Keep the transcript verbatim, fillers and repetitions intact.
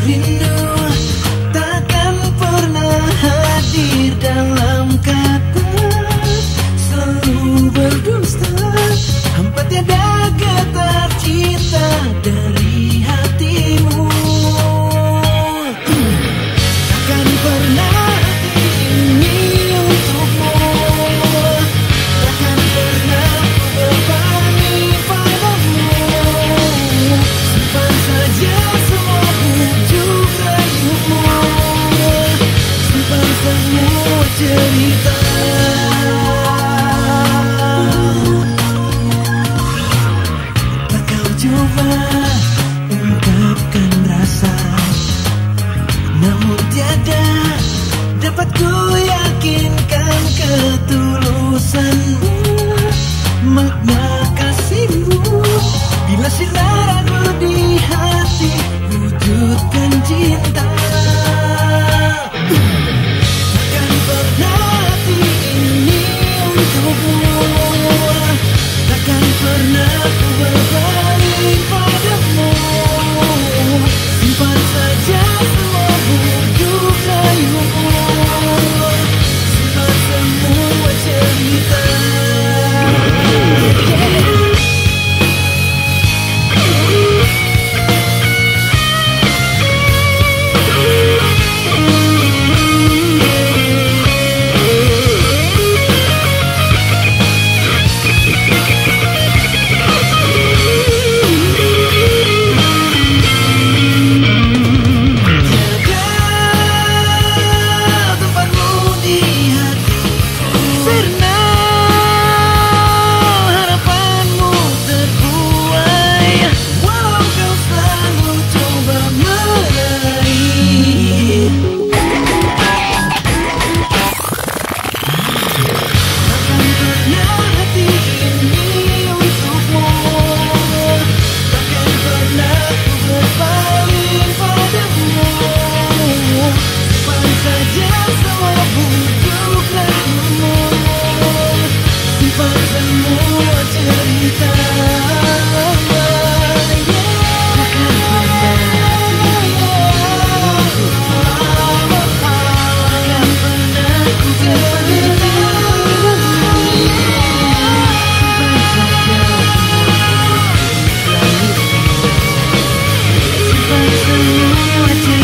Rindu takkan pernah hadir dalam kata, selalu berdusta, hampa tiada getar cinta dari hatimu. Takkan pernah hati ini untukmu, takkan pernah ku berbalik padamu. Simpan saja semua bujuk rayumu, simpan semua cerita. Tak kau coba ungkapkan rasa, namun tiada dapat ku yakinkan ketulusanmu, makna kasihmu. Bila sinar ragu di hati, wujudkan cinta. Takkan pernah hati ini untukmu, takkan pernah ku berbalik padamu. Simpan saja semua bujuk rayumu, simpan semua cerita. Simpan semua cerita.